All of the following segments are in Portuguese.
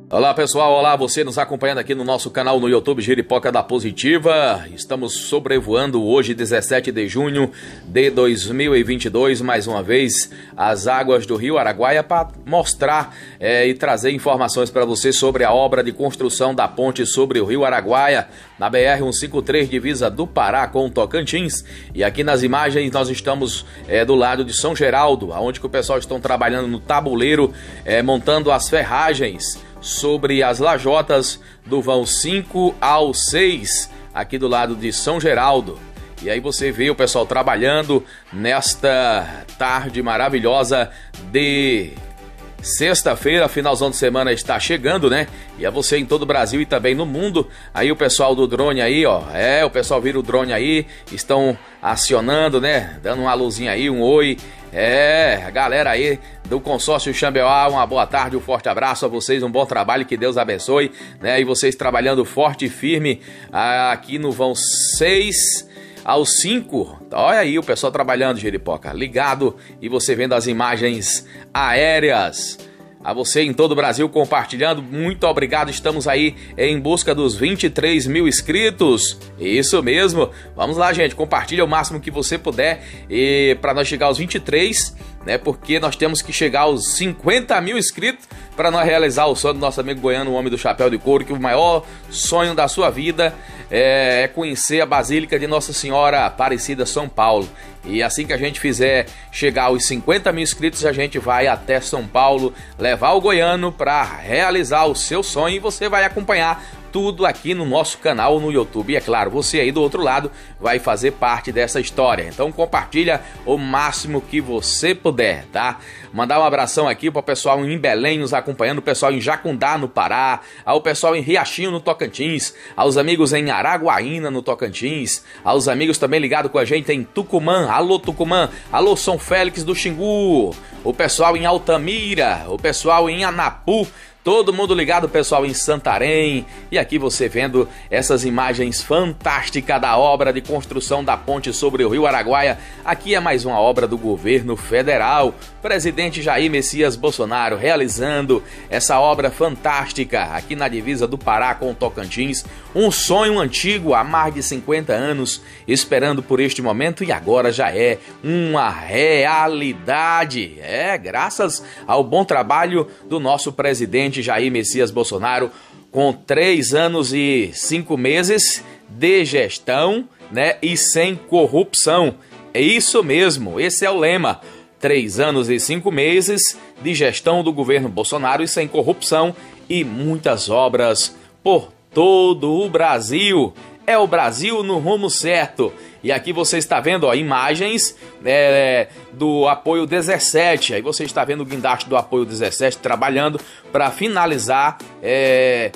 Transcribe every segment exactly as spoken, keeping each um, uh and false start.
Olá pessoal, olá você nos acompanhando aqui no nosso canal no YouTube Jeripoca da Positiva. Estamos sobrevoando hoje, dezessete de junho de dois mil e vinte e dois, mais uma vez as águas do Rio Araguaia para mostrar é, e trazer informações para você sobre a obra de construção da ponte sobre o Rio Araguaia na B R cento e cinquenta e três, divisa do Pará com Tocantins. E aqui nas imagens nós estamos é, do lado de São Geraldo, onde que o pessoal estão trabalhando no tabuleiro, é, montando as ferragens sobre as lajotas do vão cinco ao seis, aqui do lado de São Geraldo. E aí você vê o pessoal trabalhando nesta tarde maravilhosa de sexta-feira, finalzão de semana está chegando, né? E é você em todo o Brasil e também no mundo. Aí o pessoal do drone aí, ó, é, o pessoal vira o drone aí, estão acionando, né? Dando uma luzinha aí, um oi. É, a galera aí do consórcio Xambioá, uma boa tarde, um forte abraço a vocês, um bom trabalho, que Deus abençoe, né? E vocês trabalhando forte e firme aqui no vão seis ao cinco. Olha aí o pessoal trabalhando, Jeripoca, ligado, e você vendo as imagens aéreas. A você em todo o Brasil compartilhando, muito obrigado. Estamos aí em busca dos vinte e três mil inscritos. Isso mesmo. Vamos lá, gente. Compartilha o máximo que você puder e para nós chegar aos vinte e três, né? Porque nós temos que chegar aos cinquenta mil inscritos para nós realizar o sonho do nosso amigo goiano, o homem do chapéu de couro, que o maior sonho da sua vida é, é conhecer a Basílica de Nossa Senhora Aparecida, São Paulo. E assim que a gente fizer chegar aos cinquenta mil inscritos, a gente vai até São Paulo levar o goiano para realizar o seu sonho, e você vai acompanhar tudo aqui no nosso canal no YouTube. E é claro, você aí do outro lado vai fazer parte dessa história. Então compartilha o máximo que você puder, tá? Mandar um abração aqui para o pessoal em Belém nos acompanhando, o pessoal em Jacundá, no Pará, ao pessoal em Riachinho, no Tocantins, aos amigos em Araguaína, no Tocantins, aos amigos também ligados com a gente em Tucumã. Alô Tucumã, alô São Félix do Xingu, o pessoal em Altamira, o pessoal em Anapu, todo mundo ligado, pessoal em Santarém. E aqui você vendo essas imagens fantásticas da obra de construção da ponte sobre o Rio Araguaia. Aqui é mais uma obra do governo federal. Presidente Jair Messias Bolsonaro realizando essa obra fantástica aqui na divisa do Pará com o Tocantins. Um sonho antigo há mais de cinquenta anos, esperando por este momento, e agora já é uma realidade. É, graças ao bom trabalho do nosso presidente Jair Messias Bolsonaro, com três anos e cinco meses de gestão, né, e sem corrupção. É isso mesmo, esse é o lema. Três anos e cinco meses de gestão do governo Bolsonaro e sem corrupção, e muitas obras por todo o Brasil. É o Brasil no rumo certo. E aqui você está vendo, ó, imagens é, do apoio dezessete. Aí você está vendo o guindaste do apoio dezessete trabalhando para finalizar é,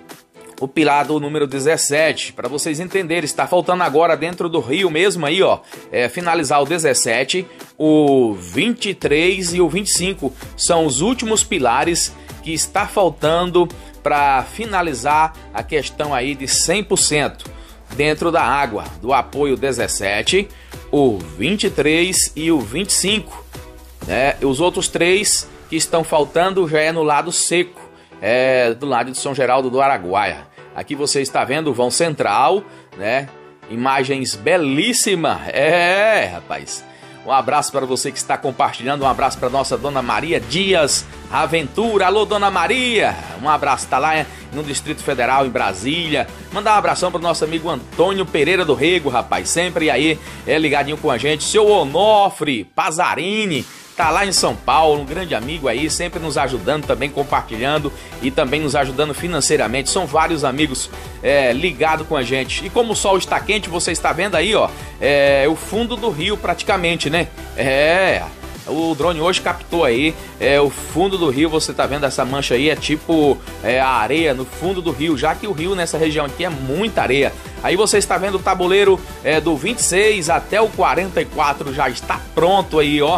o pilar do número dezessete. Para vocês entenderem, está faltando agora dentro do rio mesmo aí, ó, é, finalizar o dezessete, o vinte e três e o vinte e cinco. São os últimos pilares que está faltando para finalizar a questão aí de cem por cento. Dentro da água, do apoio dezessete, o vinte e três e o vinte e cinco, né? Os outros três que estão faltando já é no lado seco, é do lado de São Geraldo do Araguaia. Aqui você está vendo o vão central, né? Imagens belíssimas, é, rapaz. Um abraço para você que está compartilhando, um abraço para nossa Dona Maria Dias Aventura. Alô, Dona Maria, um abraço, tá lá no Distrito Federal, em Brasília. Mandar um abração para o nosso amigo Antônio Pereira do Rego, rapaz, sempre aí é ligadinho com a gente. Seu Onofre Pazarini tá lá em São Paulo, um grande amigo aí, sempre nos ajudando, também compartilhando e também nos ajudando financeiramente. São vários amigos é, ligados com a gente. E como o sol está quente, você está vendo aí, ó, é, o fundo do rio praticamente, né? É, o drone hoje captou aí é, o fundo do rio. Você tá vendo essa mancha aí, é tipo é, a areia no fundo do rio, já que o rio nessa região aqui é muita areia. Aí você está vendo o tabuleiro é, do vinte e seis até o quarenta e quatro, já está pronto aí, ó.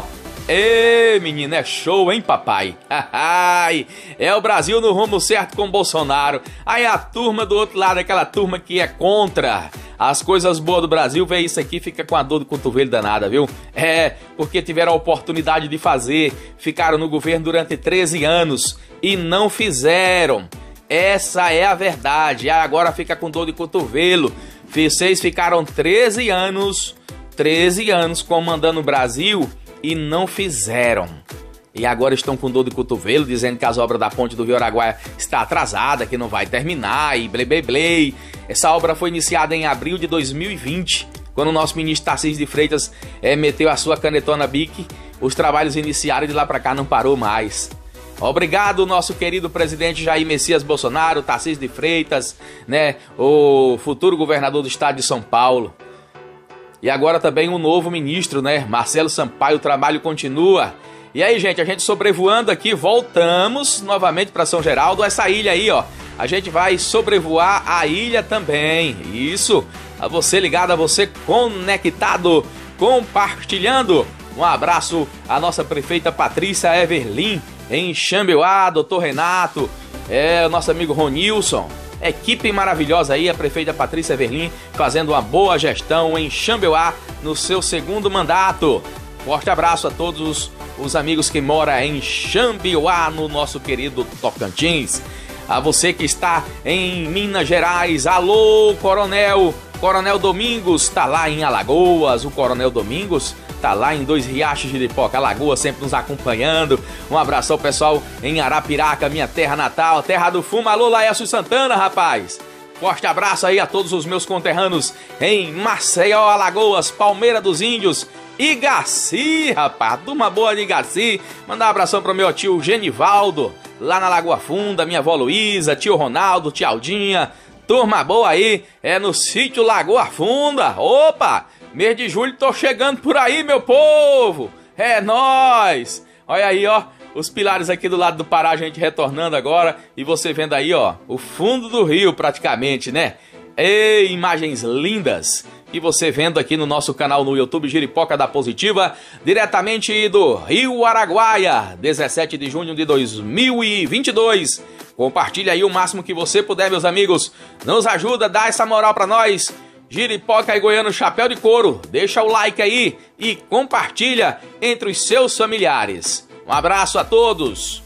Ê, menina, é show, hein, papai? É o Brasil no rumo certo com Bolsonaro. Aí a turma do outro lado, aquela turma que é contra as coisas boas do Brasil, vê isso aqui, fica com a dor do cotovelo danada, viu? É, porque tiveram a oportunidade de fazer, ficaram no governo durante treze anos e não fizeram. Essa é a verdade. Agora fica com dor de cotovelo. Vocês ficaram treze anos, treze anos comandando o Brasil e não fizeram. E agora estão com dor de cotovelo, dizendo que as obras da ponte do Rio Araguaia está atrasada, que não vai terminar e blei, blei, blei. Essa obra foi iniciada em abril de dois mil e vinte, quando o nosso ministro Tarcísio de Freitas é, meteu a sua canetona bique. Os trabalhos iniciaram e de lá para cá não parou mais. Obrigado, nosso querido presidente Jair Messias Bolsonaro, Tarcísio de Freitas, né, o futuro governador do estado de São Paulo. E agora também um novo ministro, né, Marcelo Sampaio. O trabalho continua. E aí, gente, a gente sobrevoando aqui, voltamos novamente para São Geraldo, essa ilha aí, ó. A gente vai sobrevoar a ilha também. Isso, a você ligado, a você conectado, compartilhando. Um abraço à nossa prefeita Patrícia Everlin, em Xambioá, doutor Renato, é, o nosso amigo Ronilson. Equipe maravilhosa aí, a prefeita Patrícia Everlin, fazendo uma boa gestão em Xambioá no seu segundo mandato. Forte abraço a todos os amigos que moram em Xambioá, no nosso querido Tocantins. A você que está em Minas Gerais, alô, Coronel, Coronel Domingos, tá lá em Alagoas, o Coronel Domingos tá lá em Dois Riachos, Jeripoca, Alagoas, sempre nos acompanhando. Um abraço ao pessoal em Arapiraca, minha terra natal, terra do fumo. Alô, Laércio Santana, rapaz. Forte abraço aí a todos os meus conterrâneos em Maceió, Alagoas, Palmeira dos Índios, Igaci, rapaz, turma boa de Igaci. Mandar um abração pro meu tio Genivaldo, lá na Lagoa Funda, minha avó Luísa, tio Ronaldo, tia Aldinha. Turma boa aí, é no sítio Lagoa Funda. Opa, mês de julho tô chegando por aí, meu povo. É nóis. Olha aí, ó, os pilares aqui do lado do Pará, a gente retornando agora. E você vendo aí, ó, o fundo do rio praticamente, né? Ei, imagens lindas. E você vendo aqui no nosso canal no YouTube, Jeripoca da Positiva, diretamente do Rio Araguaia, dezessete de junho de dois mil e vinte e dois. Compartilha aí o máximo que você puder, meus amigos. Nos ajuda, dá essa moral pra nós. Jeripoca e Goiano Chapéu de Couro. Deixa o like aí e compartilha entre os seus familiares. Um abraço a todos.